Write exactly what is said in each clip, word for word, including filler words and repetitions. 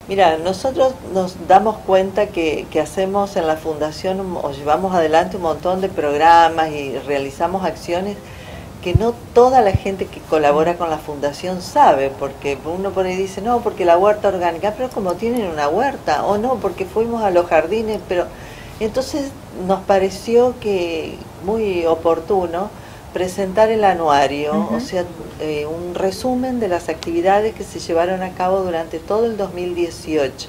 Mira, nosotros nos damos cuenta que, que hacemos en la Fundación un- o llevamos adelante un montón de programas y realizamos acciones que no toda la gente que colabora con la Fundación sabe, porque uno por ahí dice, no, porque la huerta orgánica, pero como tienen una huerta, o no, porque fuimos a los jardines, pero entonces nos pareció que muy oportuno presentar el anuario, o Ujú. sea, eh, un resumen de las actividades que se llevaron a cabo durante todo el dos mil dieciocho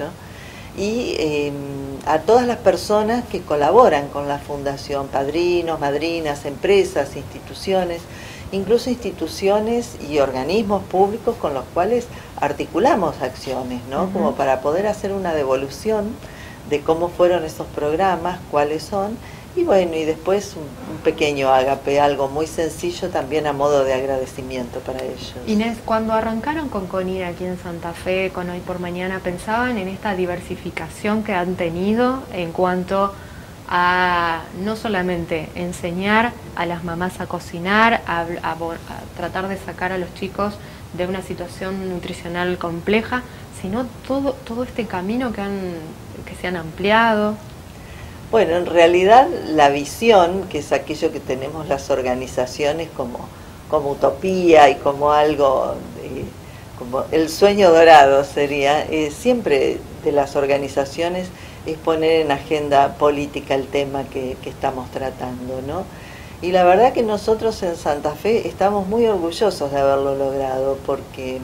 y eh, a todas las personas que colaboran con la Fundación, padrinos, madrinas, empresas, instituciones, incluso instituciones y organismos públicos con los cuales articulamos acciones, ¿no? Ujú. Como para poder hacer una devolución de cómo fueron esos programas, cuáles son, y bueno, y después un, un pequeño ágape, algo muy sencillo también a modo de agradecimiento para ellos. Inés, cuando arrancaron con CONIR aquí en Santa Fe, con Hoy por Mañana, ¿pensaban en esta diversificación que han tenido en cuanto a no solamente enseñar a las mamás a cocinar, a, a, a tratar de sacar a los chicos de una situación nutricional compleja, sino todo, todo este camino que, han, que se han ampliado? Bueno, en realidad la visión, que es aquello que tenemos las organizaciones como, como utopía y como algo, eh, como el sueño dorado sería, eh, siempre de las organizaciones es poner en agenda política el tema que, que estamos tratando, ¿no? Y la verdad que nosotros en Santa Fe estamos muy orgullosos de haberlo logrado, porque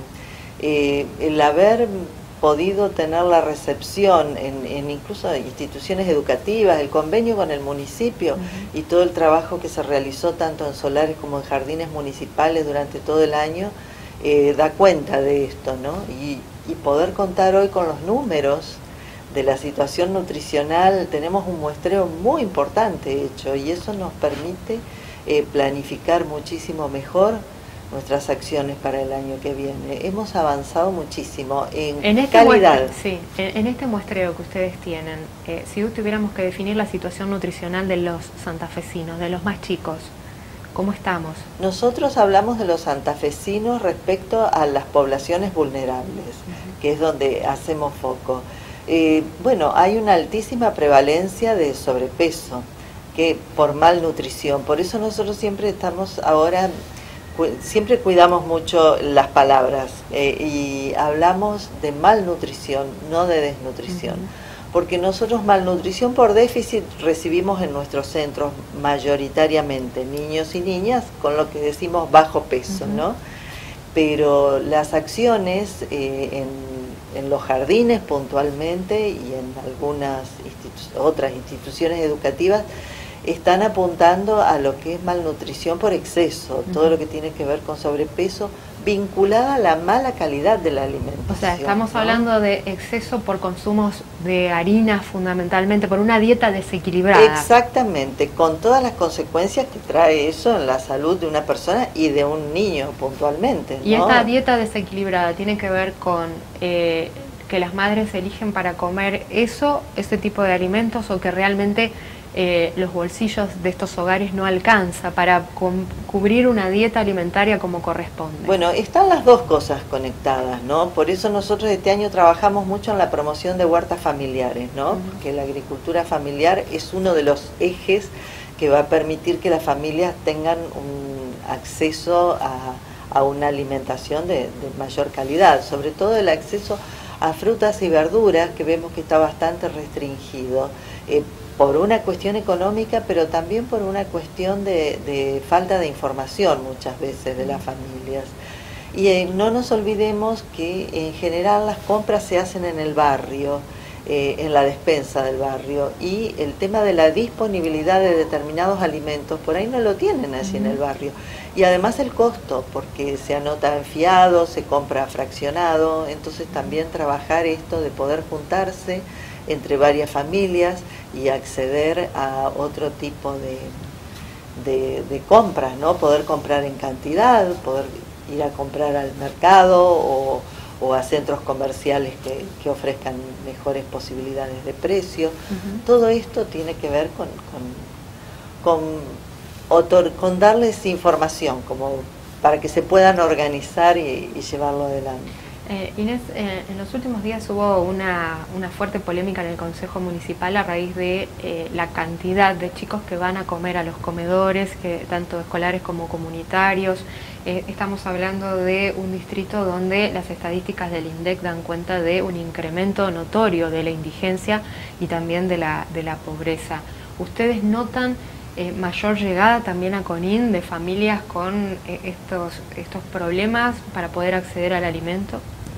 eh, el haber podido tener la recepción en, en incluso instituciones educativas, el convenio con el municipio Uh-huh. y todo el trabajo que se realizó tanto en solares como en jardines municipales durante todo el año, eh, da cuenta de esto, ¿no? Y, y poder contar hoy con los números de la situación nutricional, tenemos un muestreo muy importante hecho y eso nos permite eh, planificar muchísimo mejor nuestras acciones para el año que viene. Hemos avanzado muchísimo en, En este calidad. muestre, sí, en, en este muestreo que ustedes tienen, eh, si tuviéramos que definir la situación nutricional de los santafesinos, de los más chicos, ¿cómo estamos? Nosotros hablamos de los santafesinos respecto a las poblaciones vulnerables, uh-huh. que es donde hacemos foco. Eh, bueno, hay una altísima prevalencia de sobrepeso que por malnutrición, por eso nosotros siempre estamos ahora, cu siempre cuidamos mucho las palabras eh, y hablamos de malnutrición, no de desnutrición, uh-huh. porque nosotros malnutrición por déficit recibimos en nuestros centros mayoritariamente niños y niñas con lo que decimos bajo peso, uh-huh. ¿no? Pero las acciones eh, en en los jardines puntualmente y en algunas institu- otras instituciones educativas están apuntando a lo que es malnutrición por exceso, uh-huh. todo lo que tiene que ver con sobrepeso vinculada a la mala calidad de la alimentación. O sea, estamos ¿no? hablando de exceso por consumos de harina fundamentalmente, por una dieta desequilibrada. Exactamente, con todas las consecuencias que trae eso en la salud de una persona y de un niño puntualmente, ¿no? Y esta dieta desequilibrada tiene que ver con eh, que las madres eligen para comer eso, ese tipo de alimentos, o que realmente eh, los bolsillos de estos hogares no alcanza para cubrir una dieta alimentaria como corresponde. Bueno, están las dos cosas conectadas, ¿no? Por eso nosotros este año trabajamos mucho en la promoción de huertas familiares, ¿no? Uh-huh. Porque la agricultura familiar es uno de los ejes que va a permitir que las familias tengan un acceso a, a una alimentación de, de mayor calidad, sobre todo el acceso a frutas y verduras, que vemos que está bastante restringido, eh, por una cuestión económica, pero también por una cuestión de, de falta de información muchas veces de las familias. Y eh, no nos olvidemos que en general las compras se hacen en el barrio, eh, en la despensa del barrio, y el tema de la disponibilidad de determinados alimentos por ahí no lo tienen allí en el barrio. Y además el costo, porque se anota en fiado, se compra fraccionado, entonces también trabajar esto de poder juntarse entre varias familias y acceder a otro tipo de, de, de compras, ¿no? Poder comprar en cantidad, poder ir a comprar al mercado o, o a centros comerciales que, que ofrezcan mejores posibilidades de precio. Uh-huh. Todo esto tiene que ver con, con, con, otor, con darles información como para que se puedan organizar y, y llevarlo adelante. Eh, Inés, eh, en los últimos días hubo una, una fuerte polémica en el Consejo Municipal a raíz de eh, la cantidad de chicos que van a comer a los comedores, que tanto escolares como comunitarios. Eh, estamos hablando de un distrito donde las estadísticas del INDEC dan cuenta de un incremento notorio de la indigencia y también de la, de la pobreza. ¿Ustedes notan Eh, mayor llegada también a Conin de familias con eh, estos, estos problemas para poder acceder al alimento?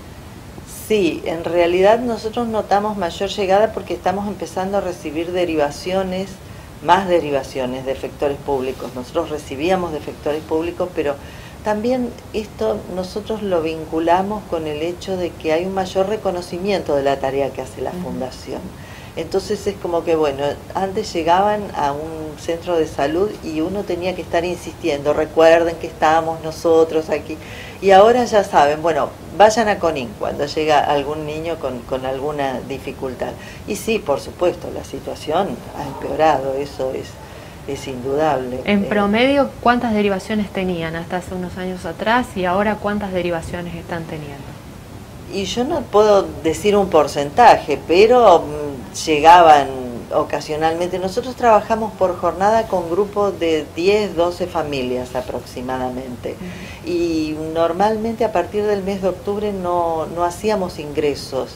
Sí, en realidad nosotros notamos mayor llegada porque estamos empezando a recibir derivaciones, más derivaciones de efectores públicos. Nosotros recibíamos de efectores públicos, pero también esto nosotros lo vinculamos con el hecho de que hay un mayor reconocimiento de la tarea que hace la uh-huh. Fundación. Entonces es como que, bueno, antes llegaban a un centro de salud y uno tenía que estar insistiendo, recuerden que estábamos nosotros aquí. Y ahora ya saben, bueno, vayan a Conin cuando llega algún niño con, con alguna dificultad. Y sí, por supuesto, la situación ha empeorado, eso es, es indudable. En promedio, ¿cuántas derivaciones tenían hasta hace unos años atrás y ahora cuántas derivaciones están teniendo? Y yo no puedo decir un porcentaje, pero llegaban ocasionalmente. Nosotros trabajamos por jornada con grupos de diez, doce familias aproximadamente. Uh-huh. Y normalmente a partir del mes de octubre no, no hacíamos ingresos,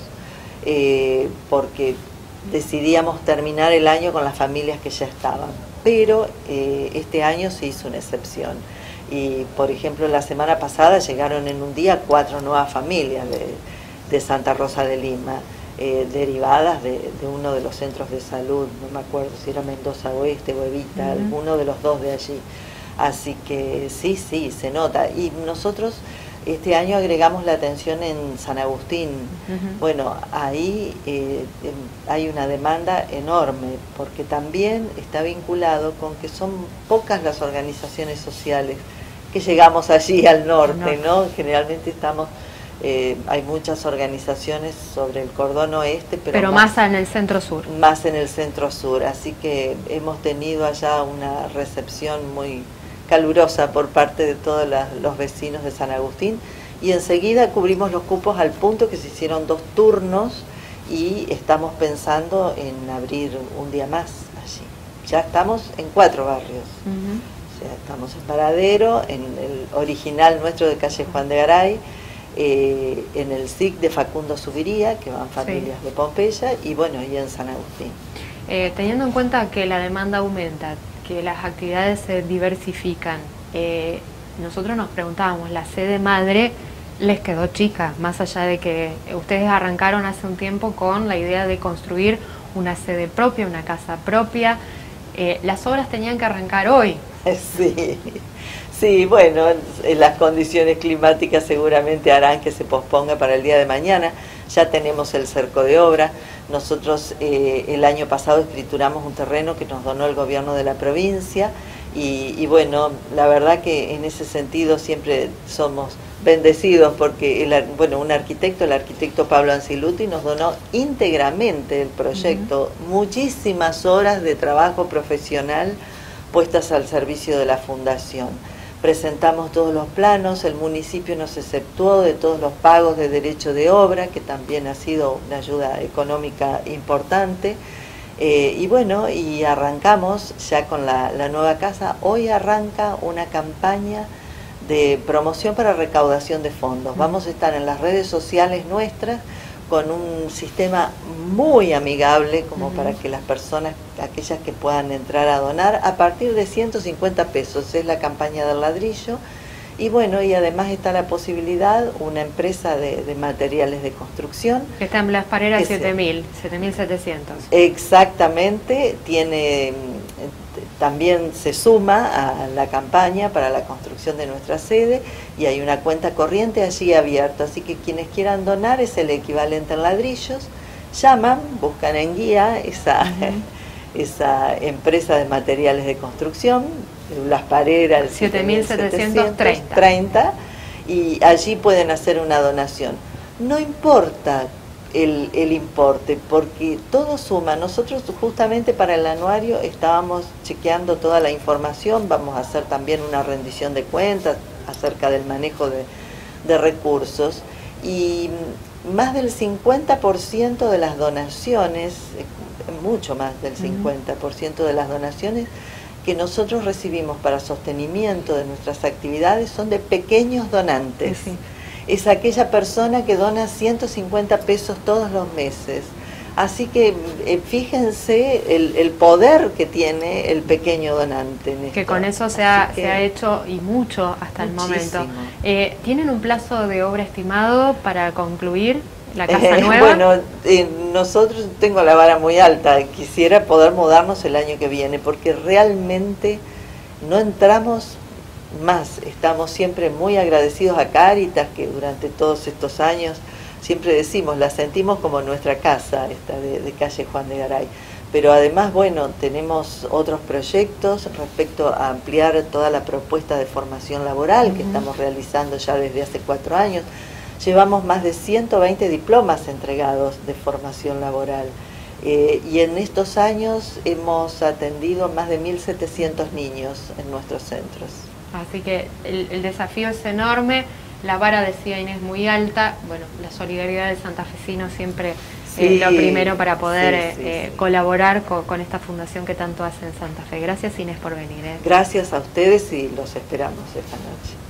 eh, porque decidíamos terminar el año con las familias que ya estaban. Pero eh, este año se hizo una excepción. Y, por ejemplo, la semana pasada llegaron en un día cuatro nuevas familias de, de Santa Rosa de Lima, eh, derivadas de, de uno de los centros de salud, no me acuerdo si era Mendoza Oeste o Evita, uh-huh. alguno de los dos de allí. Así que sí, sí, se nota. Y nosotros este año agregamos la atención en San Agustín. Uh-huh. Bueno, ahí eh, hay una demanda enorme, porque también está vinculado con que son pocas las organizaciones sociales que llegamos allí al norte, ¿no? Generalmente estamos, eh, hay muchas organizaciones sobre el cordón oeste, pero, pero más, más en el centro sur. Más en el centro sur, así que hemos tenido allá una recepción muy calurosa por parte de todos la, los vecinos de San Agustín, y enseguida cubrimos los cupos al punto que se hicieron dos turnos y estamos pensando en abrir un día más allí. Ya estamos en cuatro barrios. Uh-huh. Estamos en Paradero, en el original nuestro de calle Juan de Garay, eh, en el S I C de Facundo Subiría, que van familias sí. de Pompeya, y bueno, y en San Agustín. Eh, teniendo en cuenta que la demanda aumenta, que las actividades se diversifican, eh, nosotros nos preguntábamos, la sede madre les quedó chica, más allá de que ustedes arrancaron hace un tiempo con la idea de construir una sede propia, una casa propia. Eh, las obras tenían que arrancar hoy. Sí, sí, bueno, las condiciones climáticas seguramente harán que se posponga para el día de mañana. Ya tenemos el cerco de obra. Nosotros eh, el año pasado escrituramos un terreno que nos donó el gobierno de la provincia y, y bueno, la verdad que en ese sentido siempre somos bendecidos porque el, bueno, un arquitecto, el arquitecto Pablo Anciluti, nos donó íntegramente el proyecto, uh-huh. muchísimas horas de trabajo profesional puestas al servicio de la fundación. Presentamos todos los planos, el municipio nos exceptuó de todos los pagos de derecho de obra, que también ha sido una ayuda económica importante. Eh, y bueno, y arrancamos ya con la, la nueva casa. Hoy arranca una campaña de promoción para recaudación de fondos. Vamos a estar en las redes sociales nuestras con un sistema muy amigable como uh-huh. para que las personas, aquellas que puedan entrar a donar, a partir de ciento cincuenta pesos, es la campaña del ladrillo. Y bueno, y además está la posibilidad, una empresa de, de materiales de construcción. Que está en Las Pareras siete mil, siete mil setecientos. Exactamente, tiene, también se suma a la campaña para la construcción de nuestra sede y hay una cuenta corriente allí abierta, así que quienes quieran donar es el equivalente en ladrillos, llaman, buscan en guía esa, uh-huh. esa empresa de materiales de construcción, Las Pareras, siete mil setecientos treinta, y allí pueden hacer una donación. No importa el, el importe, porque todo suma. Nosotros justamente para el anuario estábamos chequeando toda la información, vamos a hacer también una rendición de cuentas acerca del manejo de, de recursos, y más del cincuenta por ciento de las donaciones, mucho más del cincuenta por ciento de las donaciones que nosotros recibimos para sostenimiento de nuestras actividades son de pequeños donantes. Sí, sí. Es aquella persona que dona ciento cincuenta pesos todos los meses. Así que eh, fíjense el, el poder que tiene el pequeño donante. En que esto. con eso se ha, que, se ha hecho y mucho hasta muchísimo. el momento. Eh, ¿Tienen un plazo de obra estimado para concluir la casa eh, nueva? Bueno, eh, nosotros tengo la vara muy alta. Quisiera poder mudarnos el año que viene porque realmente no entramos más. Estamos siempre muy agradecidos a Cáritas, que durante todos estos años siempre decimos, la sentimos como nuestra casa, esta de, de calle Juan de Garay. Pero además, bueno, tenemos otros proyectos respecto a ampliar toda la propuesta de formación laboral uh-huh. que estamos realizando ya desde hace cuatro años. Llevamos más de ciento veinte diplomas entregados de formación laboral. Eh, y en estos años hemos atendido más de mil setecientos niños en nuestros centros. Así que el, el desafío es enorme. La vara, decía Inés, muy alta. Bueno, la solidaridad del santafesino siempre sí, es lo primero para poder sí, sí, eh, sí. colaborar con, con esta fundación que tanto hace en Santa Fe. Gracias, Inés, por venir. ¿eh? Gracias a ustedes y los esperamos esta noche.